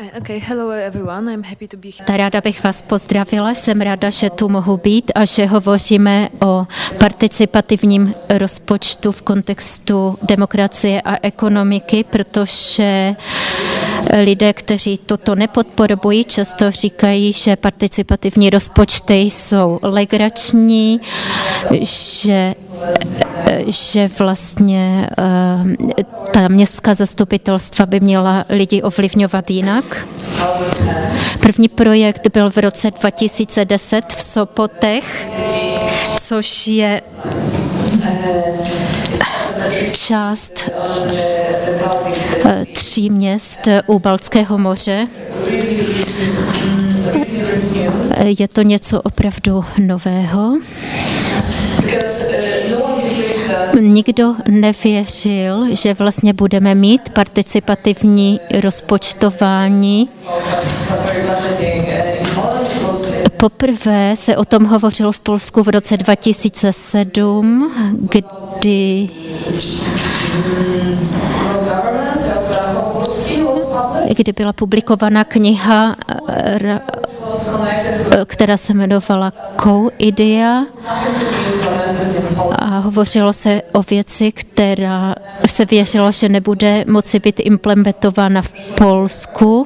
Ráda bych vás pozdravila, jsem ráda, že tu mohu být a že hovoříme o participativním rozpočtu v kontextu demokracie a ekonomiky, protože lidé, kteří toto nepodporují, často říkají, že participativní rozpočty jsou legrační, že vlastně ta městská zastupitelstva by měla lidi ovlivňovat jinak. První projekt byl v roce 2010 v Sopotech, což je část 3 měst u Baltského moře. Je to něco opravdu nového. Nikdo nevěřil, že vlastně budeme mít participativní rozpočtování. Poprvé se o tom hovořilo v Polsku v roce 2007, kdy byla publikována kniha, která se jmenovala Co-Idea, a hovořilo se o věci, která se věřilo, že nebude moci být implementována v Polsku.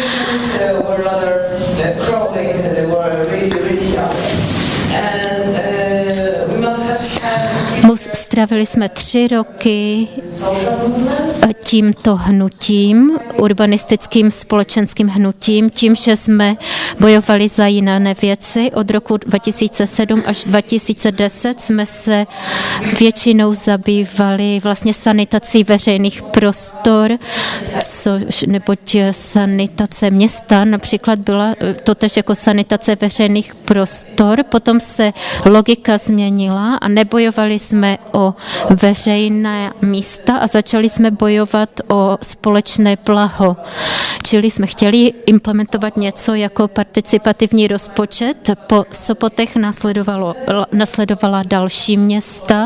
Strávili jsme 3 roky tímto hnutím, urbanistickým společenským hnutím, tím, že jsme bojovali za jiné věci. Od roku 2007 až 2010 jsme se většinou zabývali vlastně sanitací veřejných prostor, neboť sanitace města například byla totéž jako sanitace veřejných prostor. Potom se logika změnila a nebojovali jsme o veřejné místa a začali jsme bojovat o společné blaho. Čili jsme chtěli implementovat něco jako participativní rozpočet. Po Sopotech následovala další města.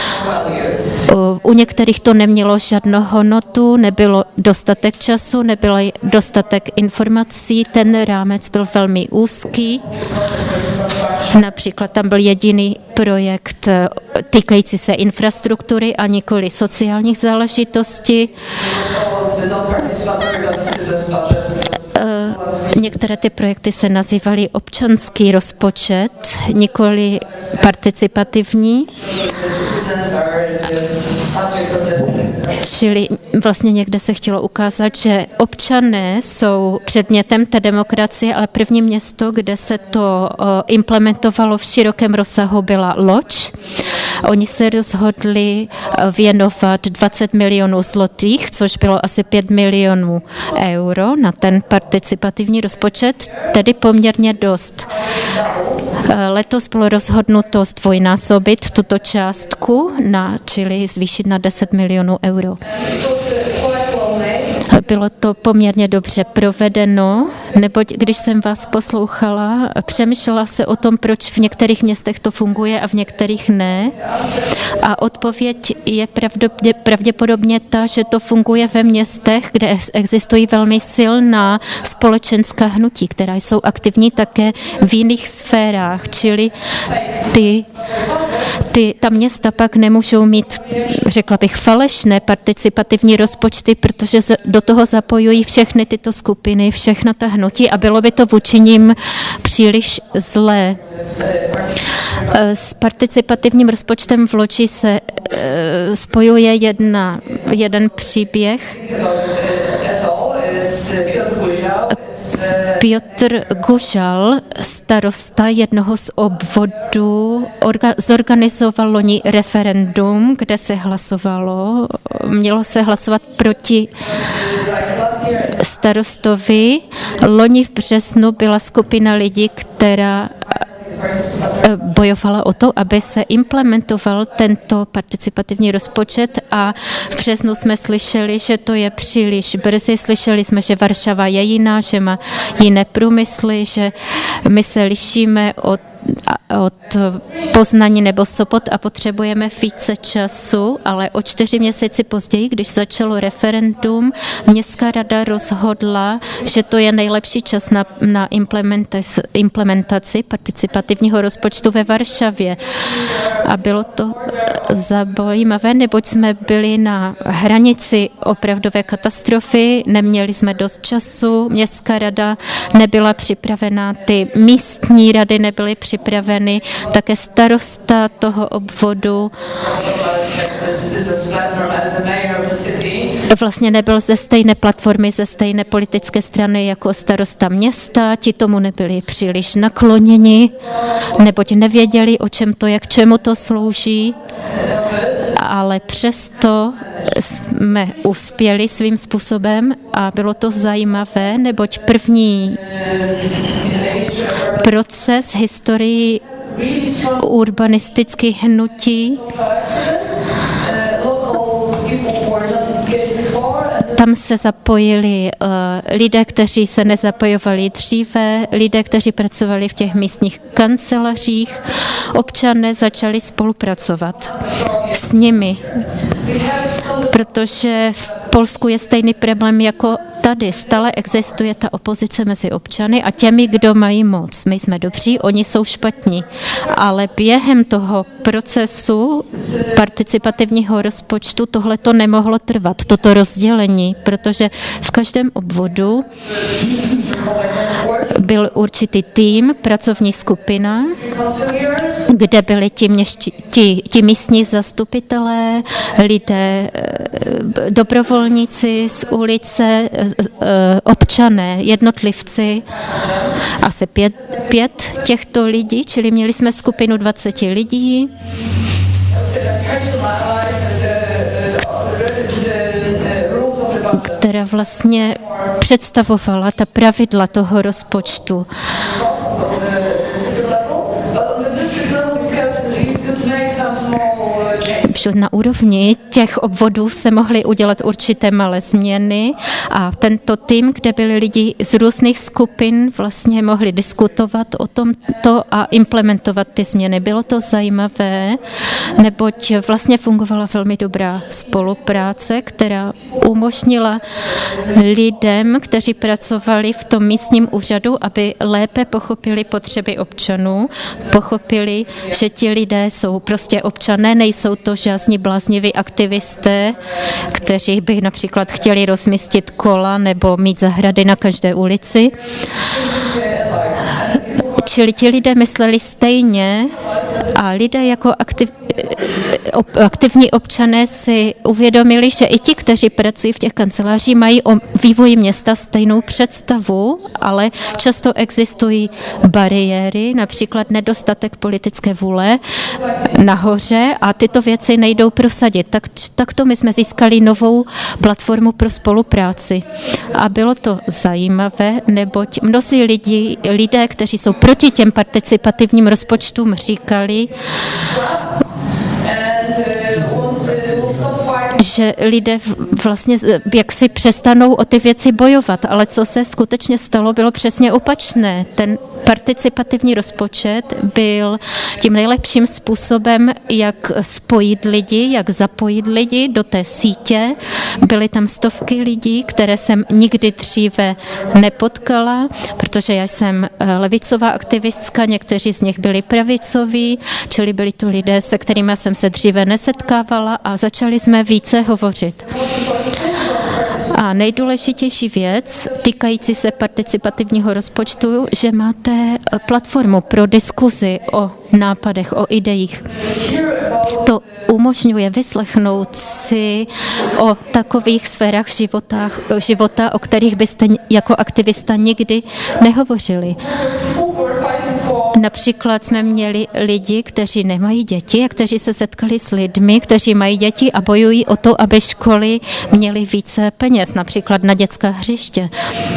U některých to nemělo žádnou hodnotu, nebylo dostatek času, nebyl dostatek informací, ten rámec byl velmi úzký. Například tam byl jediný projekt týkající se infrastruktury a nikoli sociálních záležitostí. Některé ty projekty se nazývaly občanský rozpočet, nikoli participativní. Čili vlastně někde se chtělo ukázat, že občané jsou předmětem té demokracie, ale první město, kde se to implementovalo v širokém rozsahu, byla Łódź. Oni se rozhodli věnovat 20 milionů zlotých, což bylo asi 5 milionů euro na ten participativní rozpočet, tedy poměrně dost. Letos bylo rozhodnuto zdvojnásobit tuto částku, čili zvýšit na 10 milionů euro. Bylo to poměrně dobře provedeno, neboť když jsem vás poslouchala, přemýšlela se o tom, proč v některých městech to funguje a v některých ne. A odpověď je pravděpodobně ta, že to funguje ve městech, kde existují velmi silná společenská hnutí, která jsou aktivní také v jiných sférách, čili ta města pak nemůžou mít, řekla bych, falešné participativní rozpočty, protože do toho zapojují všechny tyto skupiny, všechna ta hnutí a bylo by to vůči nim příliš zlé. S participativním rozpočtem v Łódźi se spojuje jeden příběh. Piotr Gužal, starosta jednoho z obvodů, zorganizoval loni referendum, kde se hlasovalo. Mělo se hlasovat proti starostovi. Loni v březnu byla skupina lidí, která bojovala o to, aby se implementoval tento participativní rozpočet a v březnu jsme slyšeli, že to je příliš brzy. Slyšeli jsme, že Varšava je jiná, že má jiné průmysly, že my se lišíme od Poznaní nebo Sopot a potřebujeme více času, ale o 4 měsíce později, když začalo referendum, městská rada rozhodla, že to je nejlepší čas na implementaci participativního rozpočtu ve Varšavě. A bylo to zajímavé, neboť jsme byli na hranici opravdové katastrofy, neměli jsme dost času, městská rada nebyla připravená, ty místní rady nebyly připraveny, také starosta toho obvodu vlastně nebyl ze stejné platformy, ze stejné politické strany jako starosta města, ti tomu nebyli příliš nakloněni, neboť nevěděli, o čem to je, k čemu to slouží, ale přesto jsme uspěli svým způsobem a bylo to zajímavé, neboť první proces historii urbanistických hnutí, tam se zapojili lidé, kteří se nezapojovali dříve, lidé, kteří pracovali v těch místních kancelářích. Občané začali spolupracovat s nimi, protože v Polsku je stejný problém jako tady. Stále existuje ta opozice mezi občany a těmi, kdo mají moc. My jsme dobří, oni jsou špatní. Ale během toho procesu participativního rozpočtu tohle to nemohlo trvat, toto rozdělení, protože v každém obvodu byl určitý tým, pracovní skupina, kde byli ti místní zastupitelé, lidé, dobrovolníci z ulice, občané, jednotlivci, asi 5 těchto lidí, čili měli jsme skupinu 20 lidí, která vlastně představovala ta pravidla toho rozpočtu. Na úrovni těch obvodů se mohly udělat určité malé změny a tento tým, kde byli lidi z různých skupin, vlastně mohli diskutovat o tomto a implementovat ty změny. Bylo to zajímavé, neboť vlastně fungovala velmi dobrá spolupráce, která umožnila lidem, kteří pracovali v tom místním úřadu, aby lépe pochopili potřeby občanů, pochopili, že ti lidé jsou prostě občané, nejsou to žádní blázniví aktivisté, kteří by například chtěli rozmístit kola nebo mít zahrady na každé ulici. Čili ti lidé mysleli stejně a lidé jako aktivní občané si uvědomili, že i ti, kteří pracují v těch kancelářích, mají o vývoji města stejnou představu, ale často existují bariéry, například nedostatek politické vůle nahoře a tyto věci nejdou prosadit. Takto my jsme získali novou platformu pro spolupráci. A bylo to zajímavé, neboť mnozí lidé, kteří jsou proti těm participativním rozpočtům, říkali, že lidé vlastně jaksi přestanou o ty věci bojovat, ale co se skutečně stalo, bylo přesně opačné. Ten participativní rozpočet byl tím nejlepším způsobem, jak spojit lidi, jak zapojit lidi do té sítě. Byly tam stovky lidí, které jsem nikdy dříve nepotkala, protože já jsem levicová aktivistka, někteří z nich byli pravicoví, čili byli to lidé, se kterými jsem se dříve nesetkávala a začali jsme více hovořit. A nejdůležitější věc týkající se participativního rozpočtu, že máte platformu pro diskuzi o nápadech, o ideích. To umožňuje vyslechnout si o takových sférách života, o kterých byste jako aktivista nikdy nehovořili. Například jsme měli lidi, kteří nemají děti a kteří se setkali s lidmi, kteří mají děti a bojují o to, aby školy měly více peněz, například na dětská hřiště.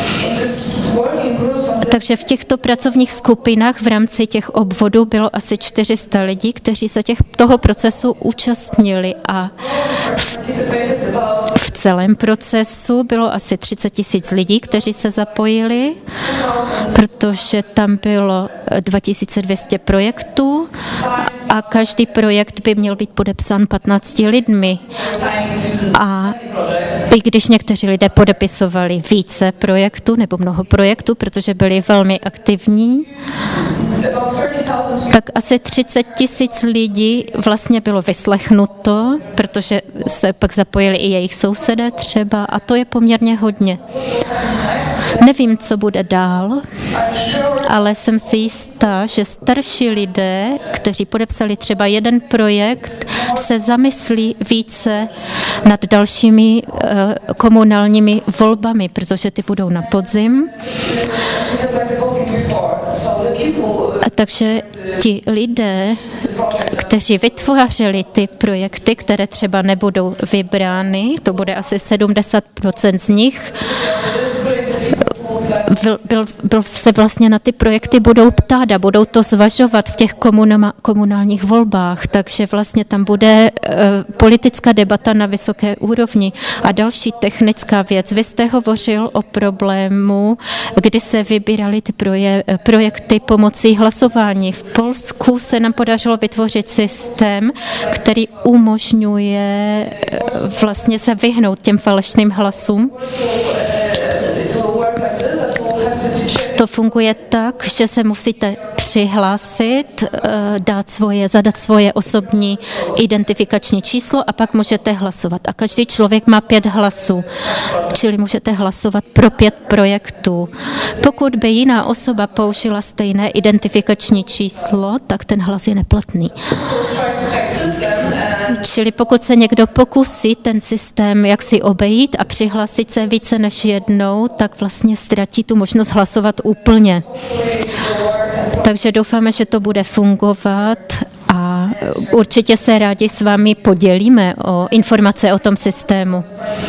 Takže v těchto pracovních skupinách v rámci těch obvodů bylo asi 400 lidí, kteří se toho procesu účastnili a v celém procesu. Bylo asi 30 000 lidí, kteří se zapojili, protože tam bylo 2200 projektů a každý projekt by měl být podepsán 15 lidmi. A i když někteří lidé podepisovali více projektů nebo mnoho projektů, protože byli velmi aktivní, tak asi 30 000 lidí vlastně bylo vyslechnuto, protože se pak zapojili i jejich sousedé třeba a to je poměrně hodně. Nevím, co bude dál, ale jsem si jistá, že starší lidé, kteří podepsali třeba jeden projekt, se zamyslí více nad dalšími komunálními volbami, protože ty budou na podzim. Takže ti lidé, kteří vytvořili ty projekty, které třeba nebudou vybrány, to bude asi 70% z nich, se vlastně na ty projekty budou ptát a budou to zvažovat v těch komunálních volbách, takže vlastně tam bude politická debata na vysoké úrovni. A další technická věc. Vy jste hovořil o problému, kdy se vybíraly ty projekty pomocí hlasování. V Polsku se nám podařilo vytvořit systém, který umožňuje vlastně se vyhnout těm falešným hlasům. To funguje tak, že se musíte přihlásit, zadat svoje osobní identifikační číslo a pak můžete hlasovat. A každý člověk má 5 hlasů, čili můžete hlasovat pro 5 projektů. Pokud by jiná osoba použila stejné identifikační číslo, tak ten hlas je neplatný. Čili pokud se někdo pokusí ten systém jaksi obejít a přihlásit se více než jednou, tak vlastně ztratí tu možnost hlasovat úplně. Takže doufáme, že to bude fungovat a určitě se rádi s vámi podělíme o informace o tom systému.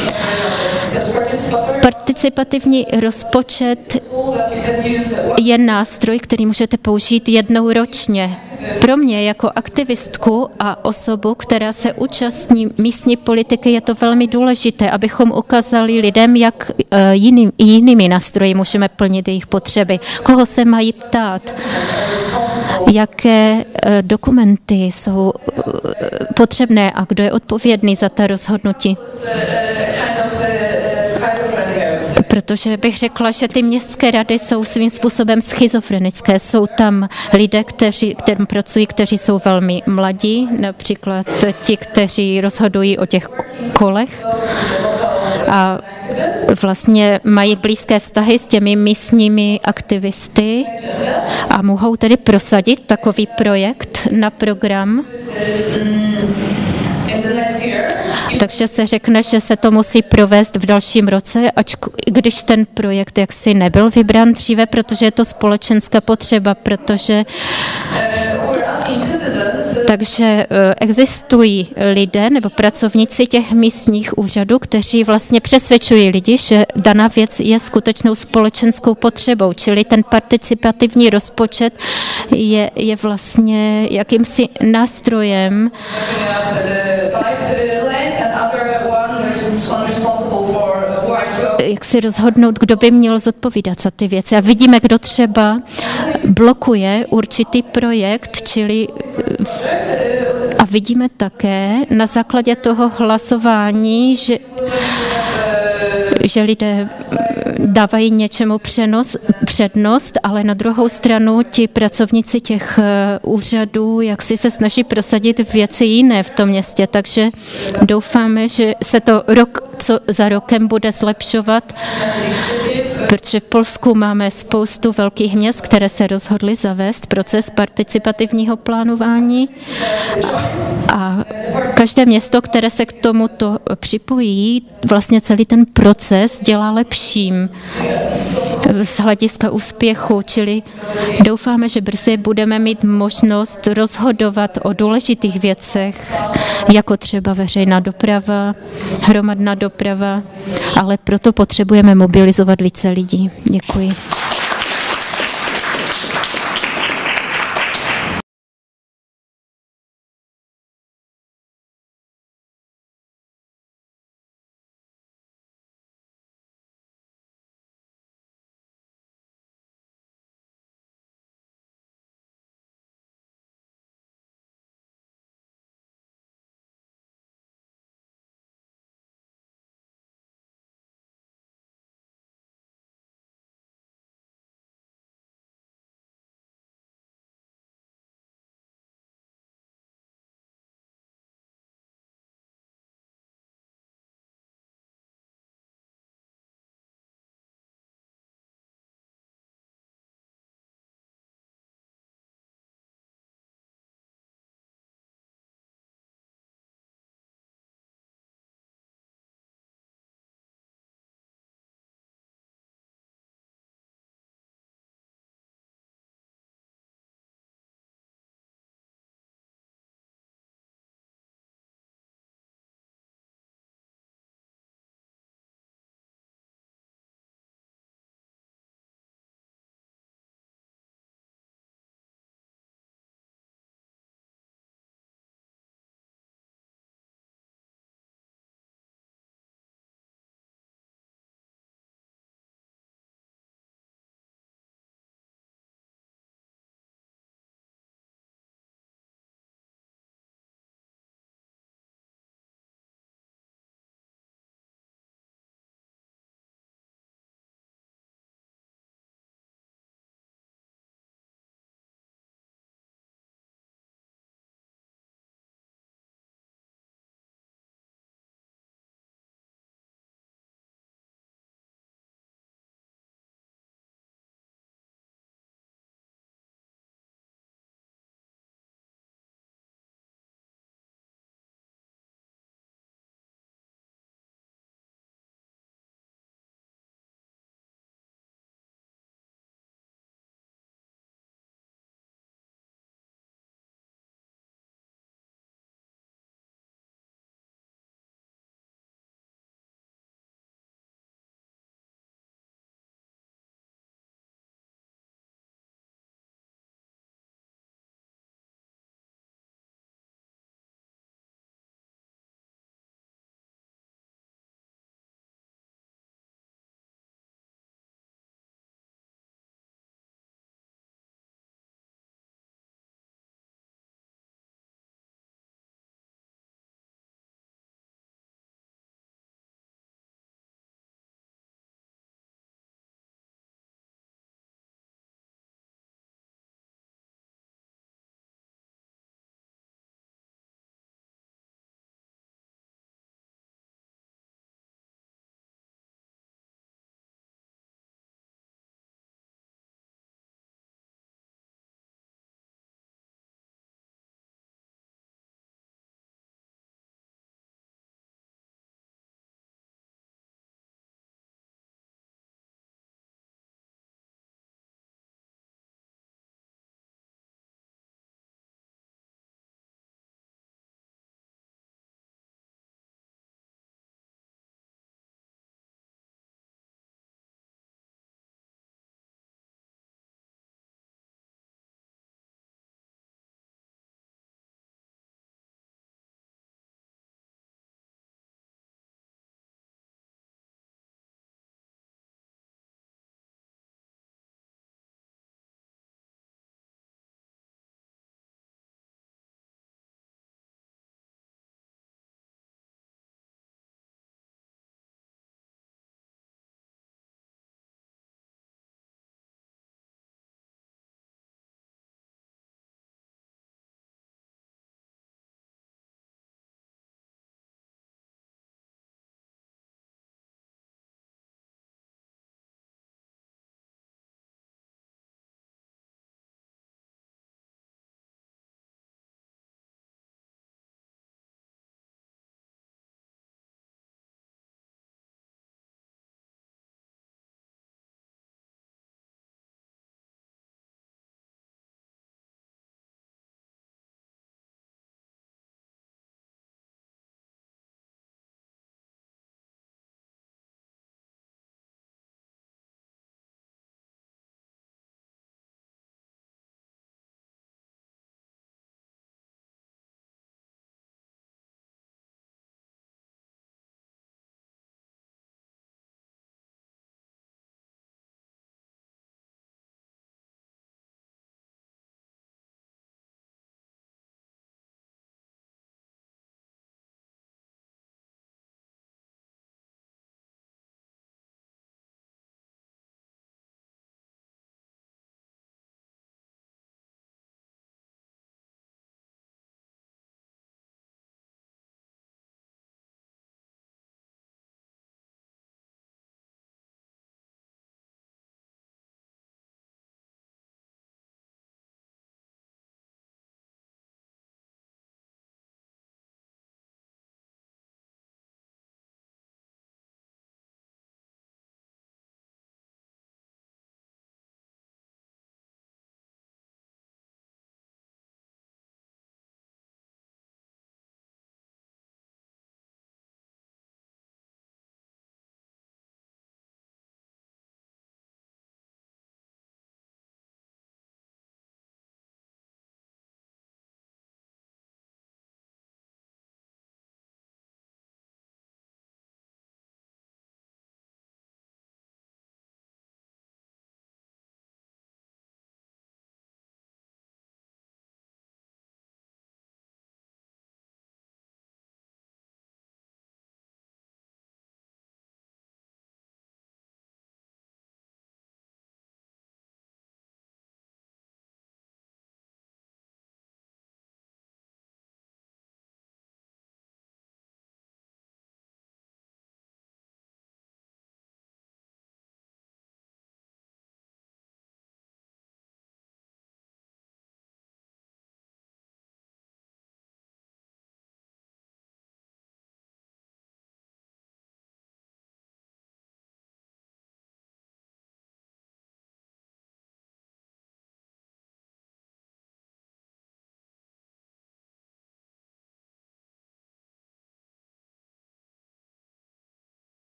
Participativní rozpočet je nástroj, který můžete použít jednou ročně. Pro mě jako aktivistku a osobu, která se účastní místní politiky, je to velmi důležité, abychom ukázali lidem, jak jinými nástroji můžeme plnit jejich potřeby, koho se mají ptát, jaké dokumenty jsou potřebné a kdo je odpovědný za ta rozhodnutí. Protože bych řekla, že ty městské rady jsou svým způsobem schizofrenické. Jsou tam lidé, kteří pracují, kteří jsou velmi mladí, například ti, kteří rozhodují o těch kolech a vlastně mají blízké vztahy s těmi místními aktivisty a mohou tedy prosadit takový projekt na program. Takže se řekne, že se to musí provést v dalším roce, když ten projekt jaksi nebyl vybrán dříve, protože je to společenská potřeba, takže existují lidé nebo pracovníci těch místních úřadů, kteří vlastně přesvědčují lidi, že daná věc je skutečnou společenskou potřebou, čili ten participativní rozpočet je vlastně jakýmsi nástrojem, jak si rozhodnout, kdo by měl zodpovídat za ty věci. A vidíme, kdo třeba blokuje určitý projekt, čili a vidíme také na základě toho hlasování, že lidé dávají něčemu přednost, ale na druhou stranu ti pracovníci těch úřadů jak si se snaží prosadit věci jiné v tom městě, takže doufáme, že se to rok za rokem bude zlepšovat, protože v Polsku máme spoustu velkých měst, které se rozhodly zavést proces participativního plánování a každé město, které se k tomuto připojí, vlastně celý ten proces dělá lepším z hlediska úspěchu, čili doufáme, že brzy budeme mít možnost rozhodovat o důležitých věcech, jako třeba veřejná doprava, hromadná doprava, ale proto potřebujeme mobilizovat více lidí. Děkuji.